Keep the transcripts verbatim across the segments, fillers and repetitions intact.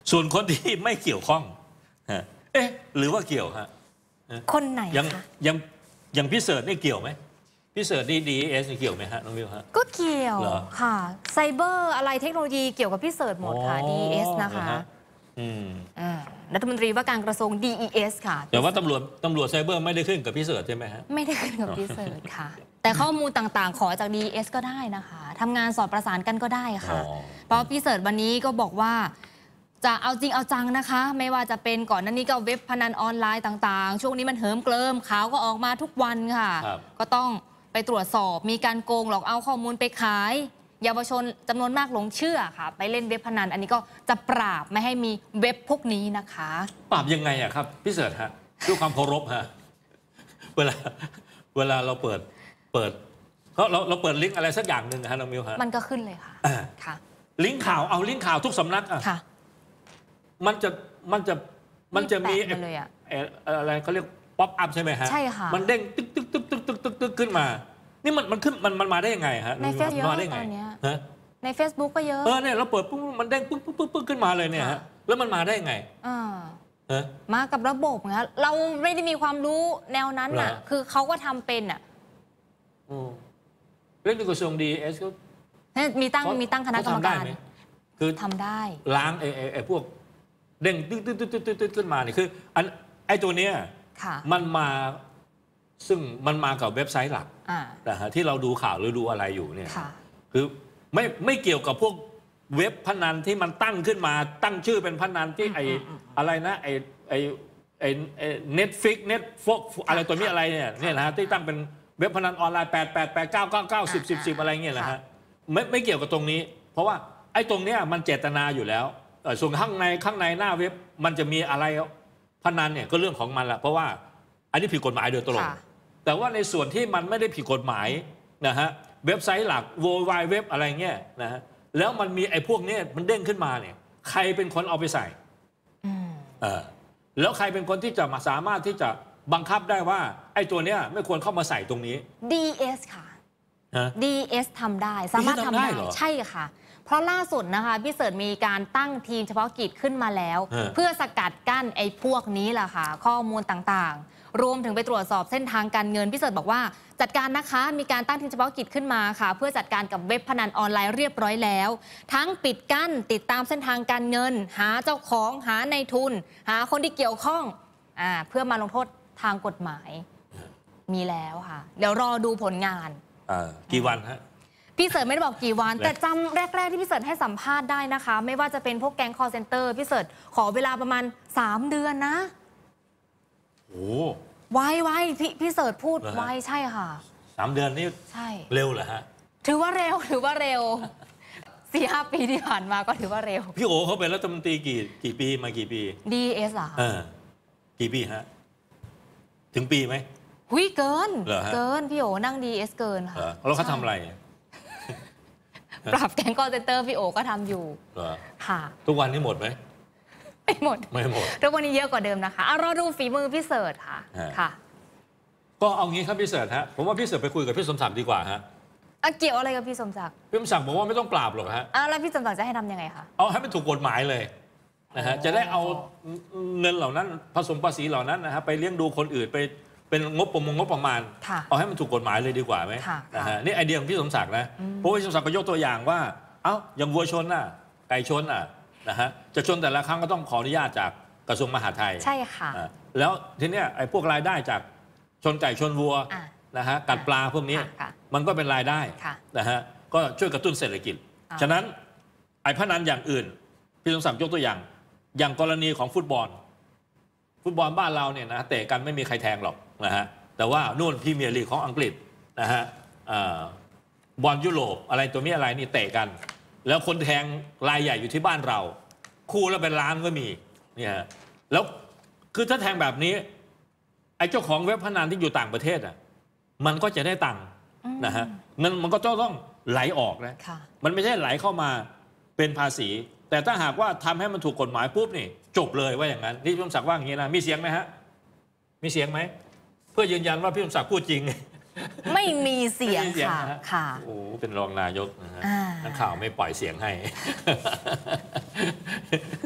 ส่วนคนที่ไม่เกี่ยวข้องเอ๊ะหรือว่าเกี่ยวฮะคนไหนยังยังยังพี่เสิร์ชนี่เกี่ยวไหมพี่เสิร์ชนี่ ดี เอส นี่เกี่ยวไหมฮะน้องมิวฮะก็เกี่ยวค่ะไซเบอร์อะไรเทคโนโลยีเกี่ยวกับพี่เสิร์ชหมดค่ะ ดี เอส นะคะอืมรัฐมนตรีว่าการกระทรวง ดี อี เอส ค่ะแต่ว่าตำรวจตำรวจไซเบอร์ไม่ได้ขึ้นกับพี่เสิร์ชใช่ไหมฮะไม่ได้ขึ้นกับพี่เสิร์ชค่ะแต่ข้อมูลต่างๆขอจาก ดี อี เอส ก็ได้นะคะทำงานสอดประสานกันก็ได้ค่ะเพราะพี่เสิร์ชวันนี้ก็บอกว่าจะเอาจริงเอาจังนะคะไม่ว่าจะเป็นก่อนหน้านี้ก็เว็บพนันออนไลน์ต่างๆช่วงนี้มันเหิมเกลิมข่าวก็ออกมาทุกวันค่ะก็ต้องไปตรวจสอบมีการโกงหลอกเอาข้อมูลไปขายเยาวชนจำนวนมากหลงเชื่อค่ะไปเล่นเว็บพนันอันนี้ก็จะปราบไม่ให้มีเว็บพวกนี้นะคะปราบยังไงอะครับพี่เสิร์ชฮะด้วยความเคารพฮะเวลาเวลาเราเปิดเปิดเพราะเราเราเปิดลิงก์อะไรสักอย่างหนึ่งฮะน้องมิวฮะมันก็ขึ้นเลยค่ะค่ะลิงก์ข่าวเอาลิงก์ข่าวทุกสำนักอะค่ะมันจะมันจะมันจะมีอะไรเขาเรียกป๊อปอัพใช่ไหมฮะใช่ค่ะมันเด้งตึ๊กตึ๊กตึ๊กตึ๊กตึ๊กตึ๊กตึ๊กขึ้นมานี่มันมันขึ้นมันมันมาได้ยังไงฮะในเฟซบุ๊กมาได้ไงฮะใน Facebook ก็เยอะเออเนี่ยเราเปิดปุ๊บมันเด้งปุ๊บปุ๊บปุ๊บขึ้นมาเลยเนี่ยฮะแล้วมันมาได้ยังไงอ่ามากับระบบไงเราไม่ได้มีความรู้แนวนั้นน่ะคือเขาก็ทำเป็นอ่ะเรื่องกระทรวง ดี เอส ก็มีตั้งมีตั้งคณะกรรมการคือทำได้ล้างไอ้ไอ้พวกเด้งตึ๊ดตึ๊ดตึ๊ดตึ๊ดตึ๊ดขึ้นมาเนี่ยคืออันไอ้ตัวเนี้ยมันมาซึ่งมันมากับเว็บไซต์หลักนะฮะที่เราดูข่าวหรือดูอะไรอยู่เนี่ยคือไม่ไม่เกี่ยวกับพวกเว็บพนันที่มันตั้งขึ้นมาตั้งชื่อเป็นพนันที่ไอ้อะไรนะไอ้ไอ้ไอ้เน็ตฟิกเน็ตฟกอะไรตัวนี้อะไรเนี่ยเนี่ยนะฮะที่ตั้งเป็นเว็บพนันออนไลน์แปดแปดแปดเก้าเก้าเก้าสิบสิบสิบอะไรเงี้ยนะฮะไม่ไม่เกี่ยวกับตรงนี้เพราะว่าไอ้ตรงเนี้ยมันเจตนาอยู่แล้วส่วนข้างในข้างในหน้าเว็บมันจะมีอะไรพนันเนี่ยก็เรื่องของมันแหละเพราะว่าอันนี้ผิดกฎหมายโดยตรงแต่ว่าในส่วนที่มันไม่ได้ผิดกฎหมายนะฮะเว็บไซต์หลัก World Wide Web อะไรเงี้ยนะฮะแล้วมันมีไอ้พวกนี้มันเด้งขึ้นมาเนี่ยใครเป็นคนเอาไปใส่เออแล้วใครเป็นคนที่จะมาสามารถที่จะบังคับได้ว่าไอ้ตัวเนี้ยไม่ควรเข้ามาใส่ตรงนี้ดี เอส ค่ะ ดี เอส ทำได้สามารถทำได้ใช่ค่ะเพราะล่าสุดนะคะพี่เสิร์ชมีการตั้งทีมเฉพาะกิจขึ้นมาแล้วเพื่อสกัดกั้นไอ้พวกนี้แหละค่ะข้อมูลต่างๆรวมถึงไปตรวจสอบเส้นทางการเงินพี่เสิร์ชบอกว่าจัดการนะคะมีการตั้งทีมเฉพาะกิจขึ้นมาค่ะเพื่อจัดการกับเว็บพนันออนไลน์เรียบร้อยแล้วทั้งปิดกั้นติดตามเส้นทางการเงินหาเจ้าของหาในทุนหาคนที่เกี่ยวข้องอ่าเพื่อมาลงโทษทางกฎหมายมีแล้วค่ะเดี๋ยวรอดูผลงานกี่วันฮะพี่เสิร์ชไม่ได้บอกกี่วันแต่จำแรกๆที่พี่เสิร์ชให้สัมภาษณ์ได้นะคะไม่ว่าจะเป็นพวกแก๊งคอลเซ็นเตอร์พี่เสิร์ชขอเวลาประมาณสามเดือนนะโอ้ไวไวพี่พี่เสิร์ชพูดไวใช่ค่ะสามเดือนนี่ใช่เร็วเหรอฮะถือว่าเร็วถือว่าเร็วสี่ห้าปีที่ผ่านมาก็ถือว่าเร็วพี่โอเขาเป็นรัฐมนตรีกี่กี่ปีมากี่ปีดี เอส อ่ะเออกี่ปีฮะถึงปีไหมหุยเกินเกินพี่โอนั่ง ดี เอส เกินค่ะแล้วเขาทำอะไรปราบแก๊งคอลเซ็นเตอร์พี่โอก็ทำอยู่ค่ะทุกวันนี้หมดไหมไม่หมดไม่หมดทุกวันนี้เยอะกว่าเดิมนะคะเอาเราดูฝีมือพี่เสิร์ชค่ะค่ะก็เอางี้ครับพี่เสิร์ชฮะผมว่าพี่เสิร์ชไปคุยกับพี่สมศักดิ์ดีกว่าฮะเกี่ยวอะไรกับพี่สมศักดิ์พี่สมศักดิ์บอกว่าไม่ต้องปราบหรอกฮะแล้วพี่สมศักดิ์จะให้ทำยังไงคะเอาให้มันถูกกฎหมายเลยนะฮะจะได้เอาเงินเหล่านั้นผสมภาษีเหล่านั้นนะฮะไปเลี้ยงดูคนอื่นไปเป็นงบประมงงบประมาณเอาให้มันถูกกฎหมายเลยดีกว่าไหมนะฮะนี่ไอเดียของพี่สมศักดิ์นะเพราะว่าพี่สมศักดิ์ก็ยกตัวอย่างว่าเอ้าอย่างวัวชนน่ะไก่ชนน่ะนะฮะจะชนแต่ละครั้งก็ต้องขออนุญาตจากกระทรวงมหาดไทยใช่ค่ะแล้วทีเนี้ยไอ้พวกรายได้จากชนไก่ชนวัวนะฮะกัดปลาพวกนี้มันก็เป็นรายได้นะฮะก็ช่วยกระตุ้นเศรษฐกิจฉะนั้นไอ้พนันอย่างอื่นพี่สมศักดิ์ยกตัวอย่างอย่างกรณีของฟุตบอลฟุตบอลบ้านเราเนี่ยนะเตะกันไม่มีใครแทงหรอกนะฮะแต่ว่านู่นพรีเมียร์ลีกของอังกฤษนะฮะบอลยุโรปอะไรตัวนี้อะไรนี่เตะกันแล้วคนแทงรายใหญ่อยู่ที่บ้านเราคู่แล้วเป็นล้านก็มีเนี่ยแล้วคือถ้าแทงแบบนี้ไอ้เจ้าของเว็บพนันที่อยู่ต่างประเทศอ่ะมันก็จะได้ตังค์นะฮะเงินมันก็ต้องไหลออกนะมันไม่ใช่ไหลเข้ามาเป็นภาษีแต่ถ้าหากว่าทำให้มันถูกกฎหมายปุ๊บนี่จบเลยว่าอย่างนั้นนี่พี่สมศักดิ์ว่าอย่างนี้นะมีเสียงไหมฮะมีเสียงไหมเพื่อยืนยันว่าพี่สมศักดิ์พูดจริงไม่มีเสียงค่ะค่ะโอ้เป็นรองนายกนะฮะนักข่าวไม่ปล่อยเสียงให้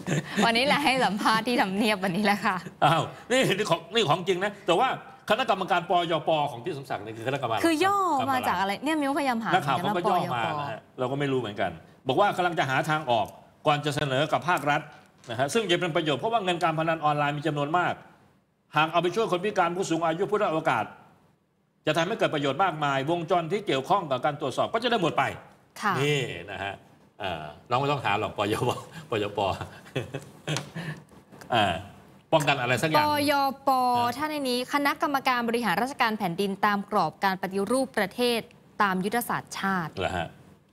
วันนี้แหละให้สัมภาษณ์ที่ทำเนียบวันนี้แหละค่ะอ้าวนี่นี่ของนี่ของจริงนะแต่ว่าคณะกรรมการปยปของพี่สมศักดิ์นี่คือคณะกรรมการคือย่อมาจากอะไรเนี่ยมิ้วพยายามหานักข่าวเขาก็ย่อมานะฮะเราก็ไม่รู้เหมือนกัน บอกว่ากำลังจะหาทางออกก่อนจะเสนอกับภาครัฐนะฮะซึ่งจะเป็นประโยชน์เพราะว่าเงินการพนันออนไลน์มีจำนวนมากหากเอาไปช่วยคนพิการผู้สูงอายุผู้ด้อยโอกาสจะทำให้เกิดประโยชน์มากมายวงจรที่เกี่ยวข้องกับการตรวจสอบก็จะได้หมดไปนี่นะฮะน้องไม่ต้องหาหรอกปยปปยปป้องกันอะไรสักอย่างปยปถ้าในนี้คณะกรรมการบริหารราชการแผ่นดินตามกรอบการปฏิรูปประเทศตามยุทธศาสตร์ชาติเหรอฮะ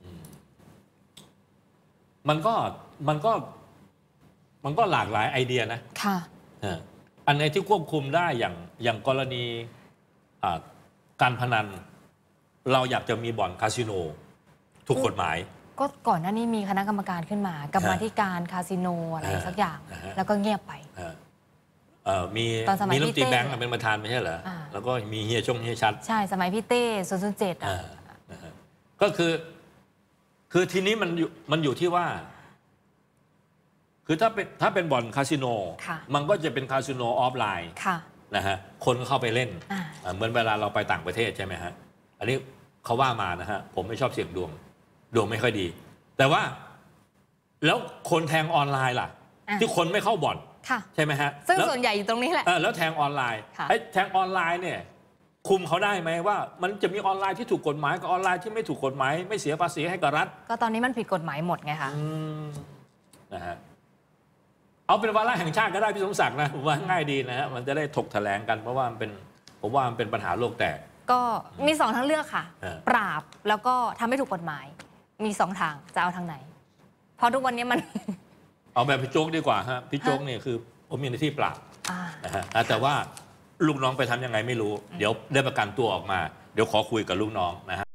มันก็มันก็มันก็หลากหลายไอเดียนะค่ะอันไหนที่ควบคุมได้อย่างอย่างกรณีการพนันเราอยากจะมีบ่อนคาสิโนถูกกฎหมายก็ก่อนหน้านี้มีคณะกรรมการขึ้นมากรรมาธิการคาสิโนอะไรสักอย่างแล้วก็เงียบไปมีมีรัฐมนตรีแบงค์เป็นประธานไม่ใช่เหรอแล้วก็มีเฮียชงเฮียชัดใช่สมัยพี่เต้ศูนย์ศูนย์เจ็ดอ่ะก็คือคือทีนี้มันอยู่มันอยู่ที่ว่าคือถ้าเป็นถ้าเป็นบ่อนคาสิโนมันก็จะเป็นคาสิโนออฟไลน์นะฮะคนเข้าไปเล่นเหมือนเวลาเราไปต่างประเทศใช่ไหมฮะอันนี้เขาว่ามานะฮะผมไม่ชอบเสี่ยงดวงดวงไม่ค่อยดีแต่ว่าแล้วคนแทงออนไลน์ล่ะที่คนไม่เข้าบ่อนใช่ไหมฮะซึ่งส่วนใหญ่อยู่ตรงนี้แหละแล้วแทงออนไลน์ไอ้แทงออนไลน์เนี่ยคุมเขาได้ไหมว่ามันจะมีออนไลน์ที่ถูกกฎหมายกับออนไลน์ที่ไม่ถูกกฎหมายไม่เสียภาษีให้กับรัฐก็ตอนนี้มันผิดกฎหมายหมดไงคะนะฮะเอาเป็นวาระแห่งชาติก็ได้พี่สมศักดิ์นะผมว่าง่ายดีนะฮะมันจะได้ถกแถลงกันเพราะว่ามันเป็นผมว่ามันเป็นปัญหาโลกแตกก็มีสองทางเลือกค่ะปราบแล้วก็ทำให้ถูกกฎหมายมีสองทางจะเอาทางไหนเพราะทุกวันนี้มันเอาแบบพี่โจ๊กดีกว่าฮะพี่โจ๊กเนี่ยคือผมมีหน้าที่ปราบนะฮะแต่ว่าลูกน้องไปทำยังไงไม่รู้เดี๋ยวได้ประกันตัวออกมาเดี๋ยวขอคุยกับลูกน้องนะฮะ